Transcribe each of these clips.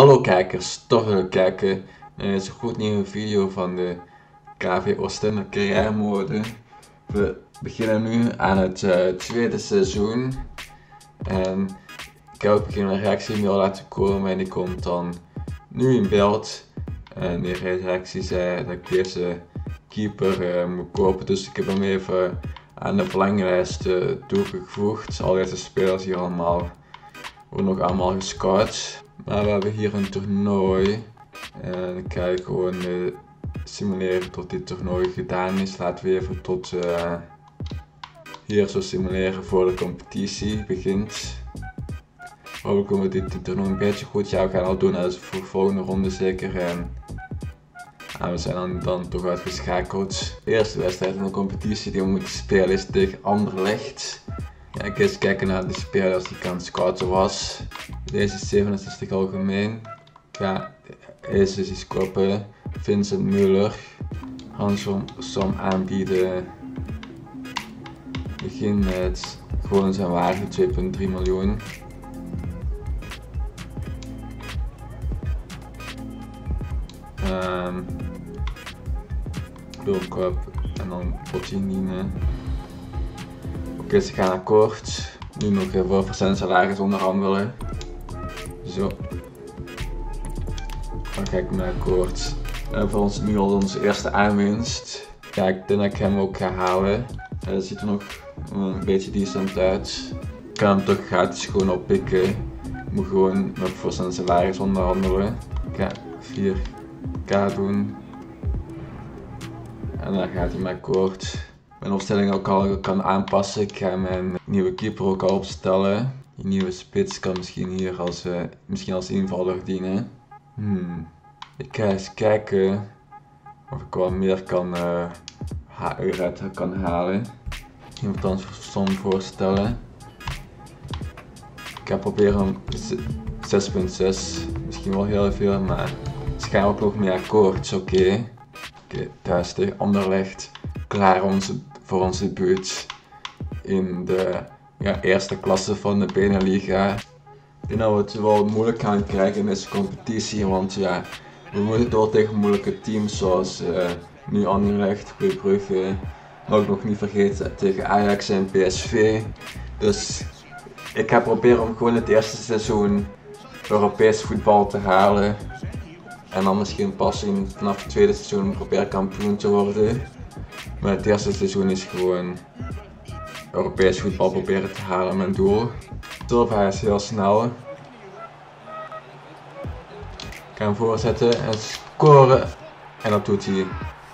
Hallo kijkers, toch willen kijken naar deze gloednieuwe video van de KV Oostende carrière mode. We beginnen nu aan het tweede seizoen en ik heb ook een reactiemail laten komen en die komt dan nu in beeld. En die reactie zei dat ik deze keeper moet kopen, dus ik heb hem even aan de verlanglijst toegevoegd. Al deze spelers hier allemaal worden nog allemaal gescout. Maar we hebben hier een toernooi en ik ga gewoon simuleren tot dit toernooi gedaan is. Laten we even tot hier zo simuleren voor de competitie begint. Hopelijk kunnen we dit toernooi een beetje goed. Ja, we gaan al doen als voor de volgende ronde zeker. En we zijn dan toch uitgeschakeld. De eerste wedstrijd in de competitie die we moeten spelen is tegen Anderlecht. Ja, ik ga eens kijken naar de spelers die ik aan het scouten was. Deze is 67 algemeen. Ik ga deze eens kopen. Vincent Müller. Hansom aanbieden. Begin met gewoon zijn waarde 2,3 miljoen. Hulpkop en dan Potinine. Oké, ze gaan akkoord. Nu nog even over zijn salaris onderhandelen. Zo. Dan ga ik met akkoord. En voor ons nu al onze eerste aanwinst. Ja, ik denk dat ik hem ook ga halen. Dat ziet er nog een beetje decent uit. Ik kan hem toch gratis gewoon oppikken. Ik moet gewoon nog voor zijn salaris onderhandelen. Ik ga 4k doen. En dan gaat hij met akkoord. Mijn opstelling ook al kan aanpassen. Ik ga mijn nieuwe keeper ook al opstellen. Die nieuwe spits kan misschien hier als invaller dienen. Ik ga eens kijken of ik wat meer eruit kan halen. Ik moet dan som voorstellen. Ik ga proberen 6,6. Misschien wel heel veel, maar ze gaan ook nog mee akkoord. Oké, thuis tegen Anderlecht. Klaar voor onze debuut in de eerste klasse van de Beneliga. Ik denk dat we het wel moeilijk gaan krijgen in deze competitie, want ja, we moeten door tegen moeilijke teams zoals nu Anderlecht, Club Brugge, maar ook nog niet vergeten tegen Ajax en PSV. Dus ik ga proberen om gewoon het eerste seizoen Europees voetbal te halen. En dan misschien pas vanaf het tweede seizoen proberen kampioen te worden. Maar het eerste seizoen is gewoon Europees voetbal proberen te halen, mijn doel. Silva is heel snel. Ik ga hem voorzetten en scoren. En dat doet hij.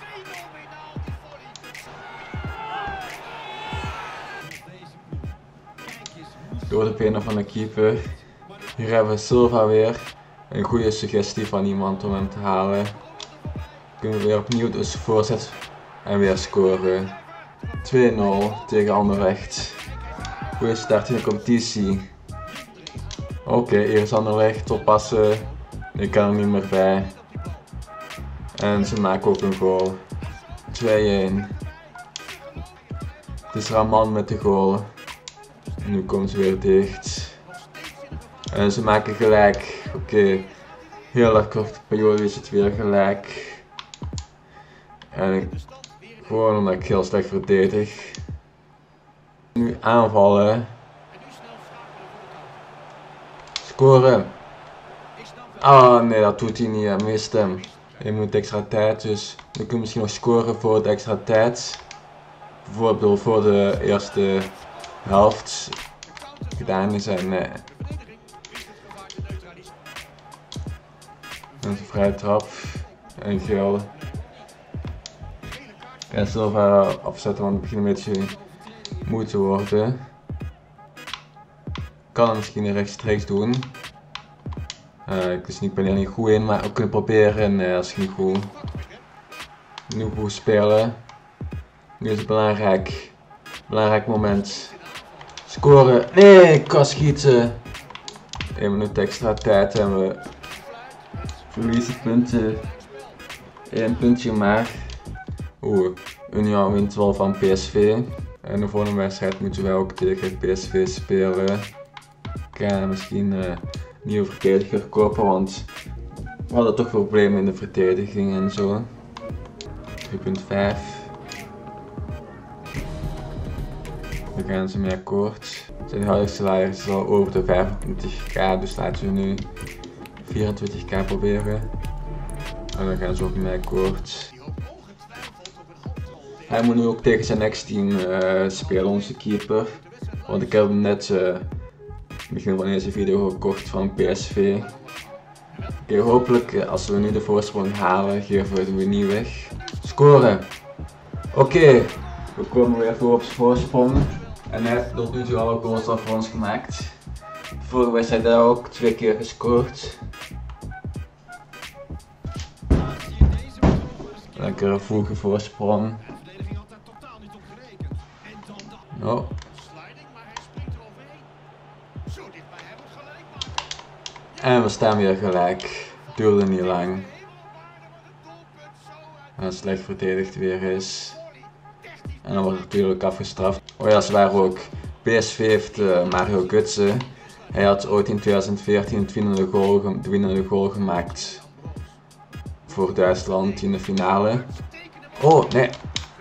Door de benen van de keeper. Hier hebben we Silva weer. Een goede suggestie van iemand om hem te halen. Kunnen we weer opnieuw dus voorzet en weer scoren. 2-0 tegen Anderlecht. Goede start in de competitie. Oké, hier is Anderlecht, oppassen. Ik kan er niet meer bij. En ze maken ook een goal. 2-1. Het is Raman met de goal. En nu komt ze weer dicht. En ze maken gelijk. Oké, heel erg korte periode is het weer gelijk. En gewoon omdat ik heel slecht verdedig. Nu aanvallen. Scoren. Oh nee, dat doet hij niet, hij mist hem. Hij moet extra tijd, dus we kunnen misschien nog scoren voor de extra tijd. Bijvoorbeeld voor de eerste helft gedaan is en nee. Een vrije trap en geel. Ik ga Silva afzetten, want het begint een beetje moe te worden. Ik kan hem misschien rechtstreeks doen. Ik ben er niet goed in, maar we kunnen proberen. Nee, dat is niet goed. Nu goed spelen. Nu is het belangrijk. Belangrijk moment. Scoren. Nee, ik kan schieten. 1 minuut extra tijd en we verliezen punten. 1 puntje maar. Union wint wel van PSV. En de volgende wedstrijd moeten wij ook tegen PSV spelen. Ik ga misschien nieuwe verdediger kopen, want we hadden toch problemen in de verdediging en zo. 3.5. Daar gaan ze mee akkoord. Zijn huidige salaris is al over de 25k, dus laten we nu 24k proberen. En dan gaan ze ook mee akkoord. Hij moet nu ook tegen zijn ex-team spelen, onze keeper. Want ik heb hem net begin van deze video gekocht van PSV. Oké, hopelijk als we nu de voorsprong halen, geven we het weer niet weg. Scoren! Oké, we komen weer voor op voorsprong. En hij heeft tot nu toe alle goals al voor ons gemaakt. De vorige wedstrijd heeft hij ook 2 keer gescoord. Lekkere vroege voorsprong. Oh. En we staan weer gelijk. Duurde niet lang. En slecht verdedigd weer is. En dan wordt het natuurlijk afgestraft. Oh ja, ze waren ook. PSV heeft Mario Götze. Hij had ooit in 2014 het winnende goal gemaakt. Voor Duitsland in de finale. Oh, nee.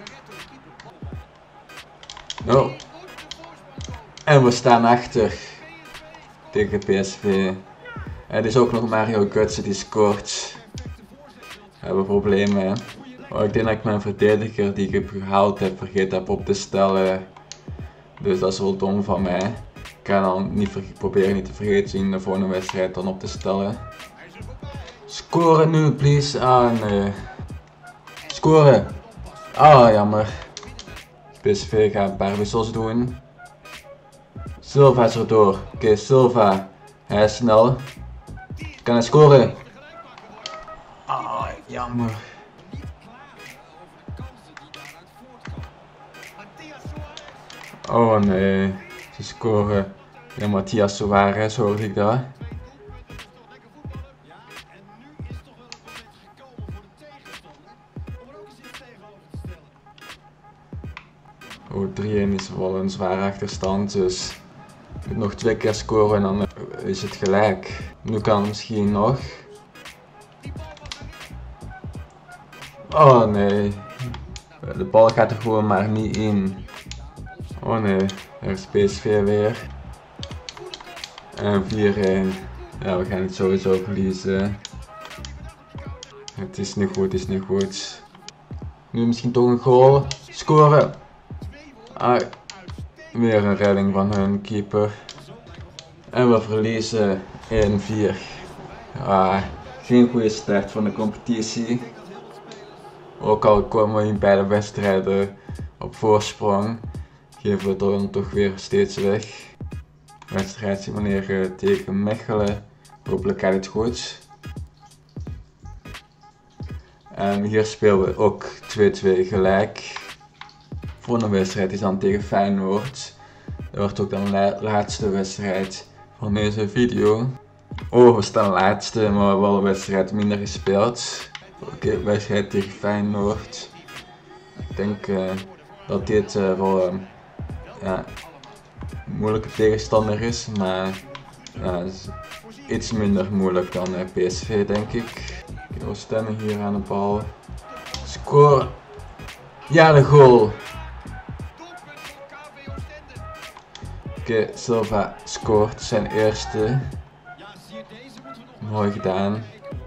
No. En we staan achter. Tegen PSV. Het is ook nog Mario Götze die scoort. We hebben problemen. Oh, ik denk dat ik mijn verdediger die ik heb gehaald heb vergeten heb op te stellen. Dus dat is wel dom van mij. Ik ga dan proberen niet te vergeten in de volgende wedstrijd dan op te stellen. Scoren nu, please. Ah, nee. Scoren. Ah, jammer. PSV gaat een paar wissels doen. Silva is erdoor. Oké, Silva. Hij is snel. Kan hij scoren? Ah, jammer. Oh nee, ze scoren. Ja, Matthias Suarez hoorde ik dat. Oh, 3-1 is wel een zware achterstand, dus ik moet nog 2 keer scoren en dan is het gelijk. Nu kan het misschien nog. Oh nee, de bal gaat er gewoon maar niet in. Oh nee, er is PSV weer. En 4-1. Ja, we gaan het sowieso verliezen. Het is niet goed, het is niet goed. Nu misschien toch een goal. Scoren! Ah, weer een redding van hun keeper. En we verliezen 1-4. Ah, geen goede start van de competitie. Ook al komen we in beide wedstrijden op voorsprong, geven we het dan toch weer steeds weg. Wedstrijd simuleren tegen Mechelen. Hopelijk gaat het goed. En hier spelen we ook 2-2 gelijk. Volgende wedstrijd is dan tegen Feyenoord. Dat wordt ook dan de laatste wedstrijd van deze video. Oh, we staan laatste, maar we hebben wel een wedstrijd minder gespeeld. Oké, wedstrijd tegen Feyenoord. Ik denk dat dit wel ja, een moeilijke tegenstander is, maar is iets minder moeilijk dan PSV, denk ik. We staan hier aan de bal. Score! Ja, de goal! Oké, Silva scoort zijn eerste. Mooi gedaan.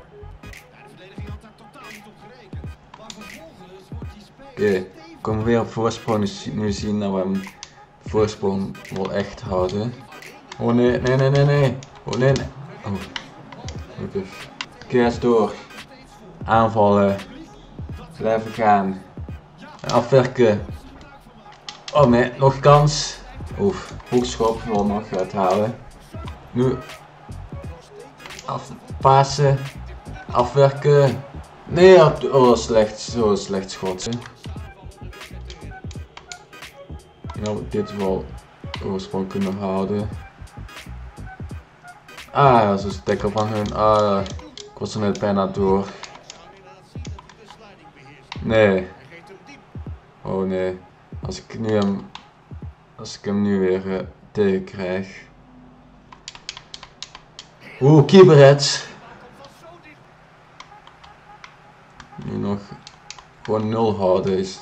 Oké, komen we weer op voorsprong. Dus nu zien dat we hem voorsprong wel echt houden. Oh nee, nee, nee, nee, nee. Oh nee, nee. Oh. Gelukkig. Oké, hij is door. Aanvallen. Blijven gaan. Afwerken. Oh nee, nog kans. Oef, hoekschop wil nog uithalen. Nu. Afpassen. Afwerken. Nee, oh slecht, zo slecht schot. Ja, dit wel oorsprong kunnen houden. Ah, dat is een tackle van hun. Ah, ik was er net bijna door. Nee. Oh nee. Als ik hem nu weer tegen krijg. Oeh, keeperheads. Nu nog gewoon 0 houden is.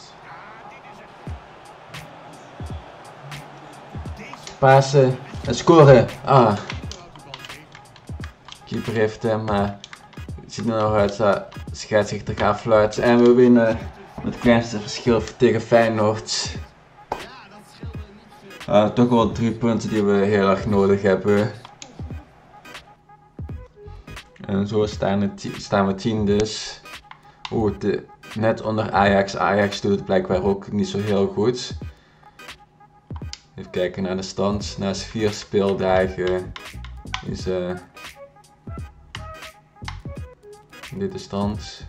Pasen en scoren. Ah. Keeper heeft hem, maar het ziet er nog uit dat de scheidsrechter gaat fluiten. En we winnen met het kleinste verschil tegen Feyenoord. Toch wel 3 punten die we heel erg nodig hebben. En zo staan we 10 dus. Oeh, net onder Ajax. Ajax doet het blijkbaar ook niet zo heel goed. Even kijken naar de stand. Na 4 speeldagen is dit de stand.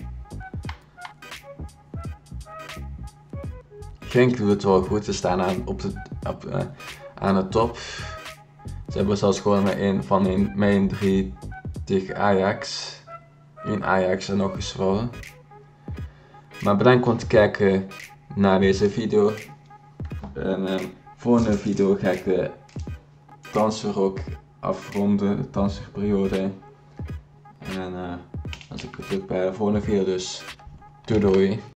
Genk doet het wel goed. Ze staan aan de top. Ze hebben zelfs gewoon met 1-3 tegen Ajax. In Ajax en nog eens verloren. Maar bedankt om te kijken naar deze video. En volgende video ga ik de transfer ook afronden, de transferperiode. En als ik het ook bij de volgende video dus. Doei doei.